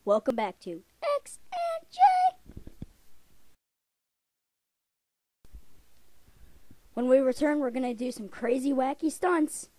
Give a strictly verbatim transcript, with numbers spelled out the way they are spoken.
Welcome back to X and J. When we return, we're going to do some crazy, wacky stunts.